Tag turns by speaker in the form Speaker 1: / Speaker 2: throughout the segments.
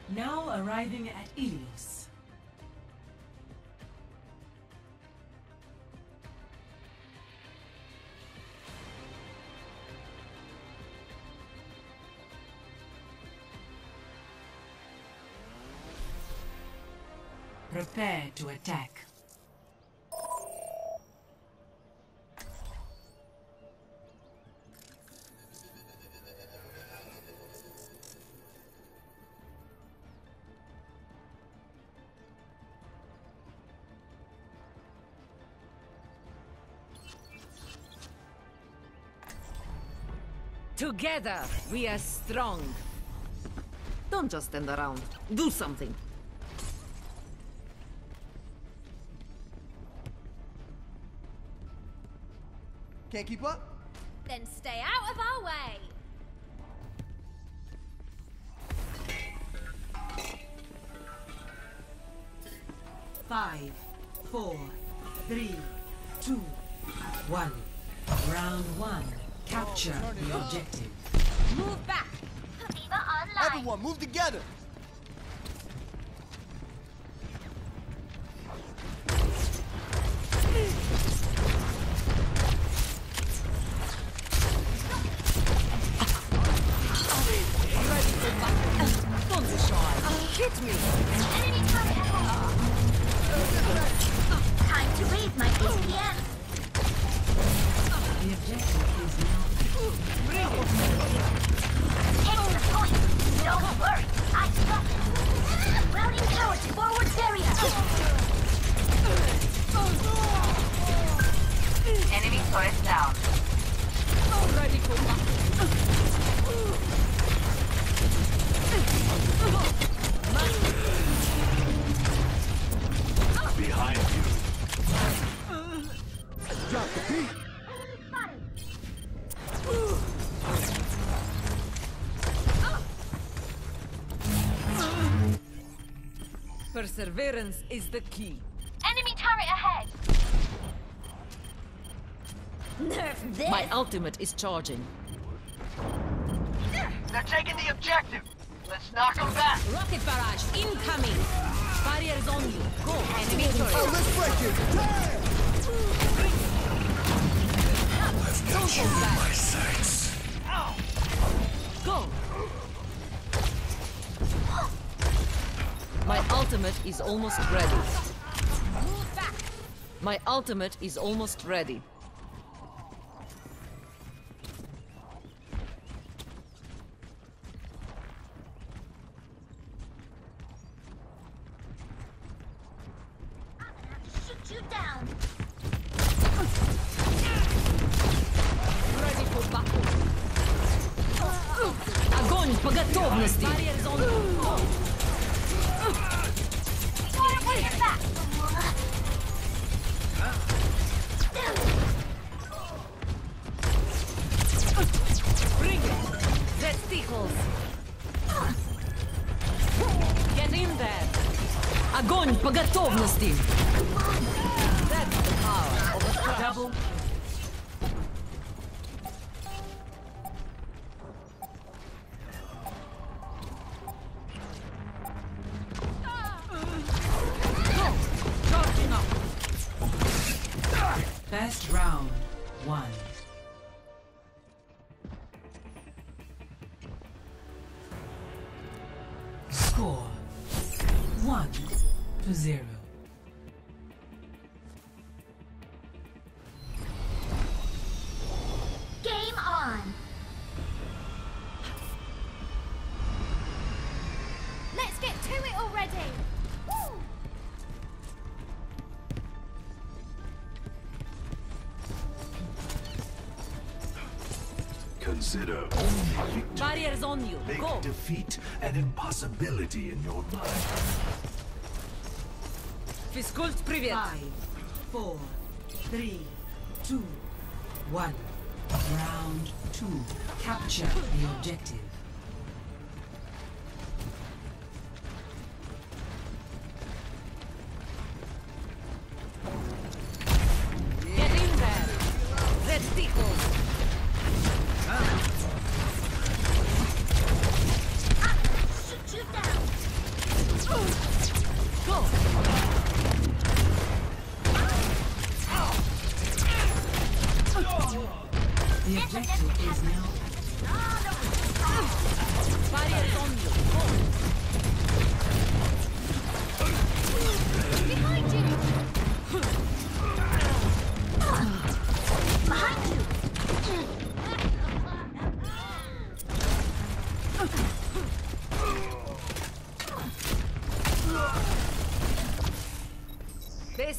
Speaker 1: Now arriving at Ilios. Prepare to attack.
Speaker 2: Together, we are strong. Don't just stand around. Do something.
Speaker 3: Can't keep up?
Speaker 4: Then stay out of our way.
Speaker 1: Five, four, three, two, one. Round one. Capture the objective.
Speaker 4: Move back. Viva online.
Speaker 3: Everyone, move together!
Speaker 2: Don't be shy. Hit me.
Speaker 4: Enemy target ahead. Time to raise my APM.
Speaker 1: The objective is now.
Speaker 4: Take the point. Don't worry. I got it. Routing power to forward area.
Speaker 5: Enemy turret down.
Speaker 2: Ready for battle.
Speaker 6: Behind you.
Speaker 3: Drop the beat!
Speaker 2: Perseverance is the key.
Speaker 4: Enemy turret ahead. Nerf this.
Speaker 2: My ultimate is charging.
Speaker 5: They're taking the objective. Let's knock them back.
Speaker 2: Rocket barrage incoming. Barriers on you. Go. Enemy turret.
Speaker 3: Oh, let's break it! Damn!
Speaker 2: Don't go back.
Speaker 6: My sights.
Speaker 2: Go. My ultimate is almost ready.
Speaker 4: Move back.
Speaker 2: My ultimate is almost ready.
Speaker 4: Shoot you down.
Speaker 2: Ready for battle. Огонь по готовности. Barriers on you.
Speaker 4: Water bring it back.
Speaker 2: Bring it. That tickles. Get in there. Огонь по готовности. That's the power of a crush.
Speaker 1: Double.
Speaker 2: Charging up.
Speaker 1: First round. One. Score 1-0.
Speaker 4: Game on. Let's get to it already. Woo!
Speaker 6: Consider only victory.
Speaker 2: Barriers on you.
Speaker 6: Make
Speaker 2: Go.
Speaker 6: defeat an impossibility in your mind.
Speaker 2: Физкульт, привет.
Speaker 1: 5, 4, 3, 2, 1. Round 2. Capture the objective.
Speaker 2: Get in there. Red tickles.
Speaker 4: Shoot you down.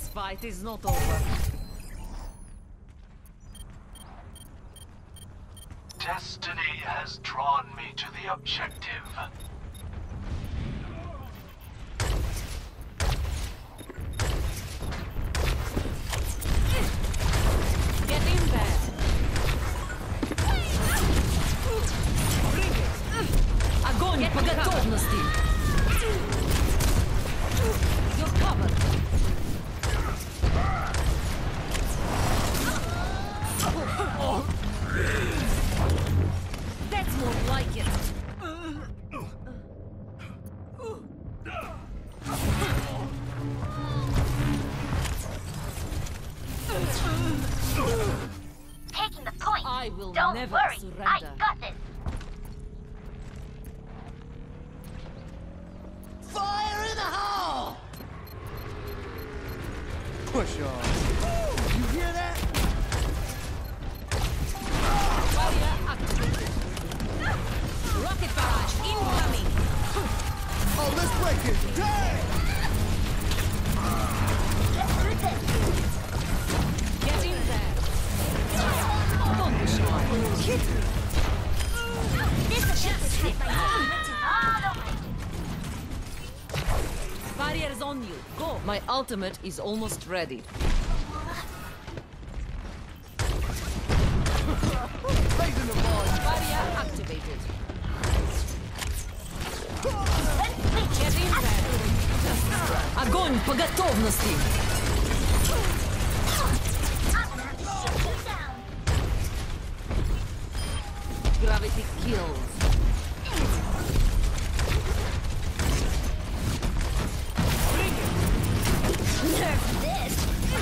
Speaker 2: fight is not over.
Speaker 6: Destiny has drawn me to the objective.
Speaker 2: Get in there. Огонь по готовности. You're covered. That's more like it.
Speaker 4: Taking the point.
Speaker 2: I will
Speaker 4: Don't
Speaker 2: never
Speaker 4: worry, I
Speaker 2: surrender.
Speaker 4: got this.
Speaker 3: Fire in the hole! Push on. You hear that?
Speaker 2: Barrier activated. Rocket barrage incoming.
Speaker 3: Oh, let's break it. Dang!
Speaker 4: Let's do this.
Speaker 2: Get in there. Wunderschön.
Speaker 4: This objective has my ultimate all over it.
Speaker 2: Barrier's on you. Go. My ultimate is almost ready.
Speaker 3: Raising the bar.
Speaker 2: Barrier activated.
Speaker 4: Let's
Speaker 2: Get in there. Огонь по готовности.
Speaker 4: I'm gonna have to shoot you down.
Speaker 2: Gravity kills.
Speaker 4: Nerf this.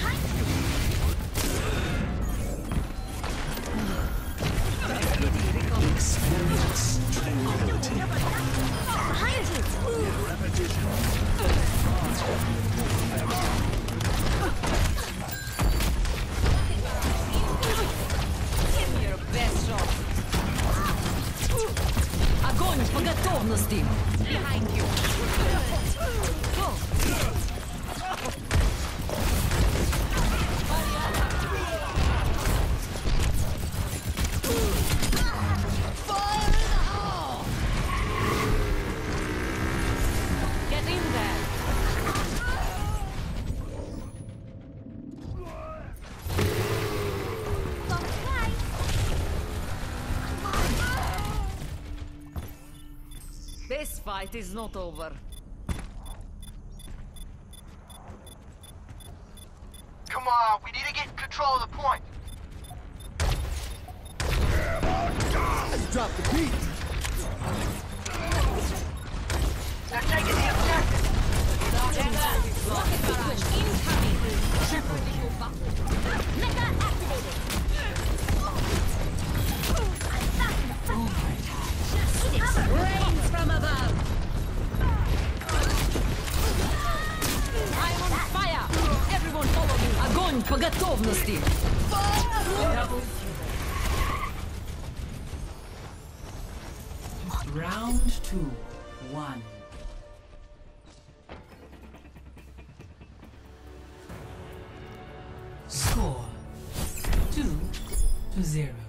Speaker 6: Experience tranquility.
Speaker 4: Behind you.
Speaker 2: Give me your best shot. Огонь по готовности. Behind you. Go. Get in there. This fight is not over.
Speaker 5: Come on, we need to get control of the point.
Speaker 3: Let's drop the beat.
Speaker 5: They're taking the objective.
Speaker 2: Rocket barrage incoming.
Speaker 4: Mecha activated. I'm back in the front.
Speaker 2: Rains from above. I'm on fire. Everyone follow me. Огонь по готовности.
Speaker 1: Round 2, 1. Score 2-0.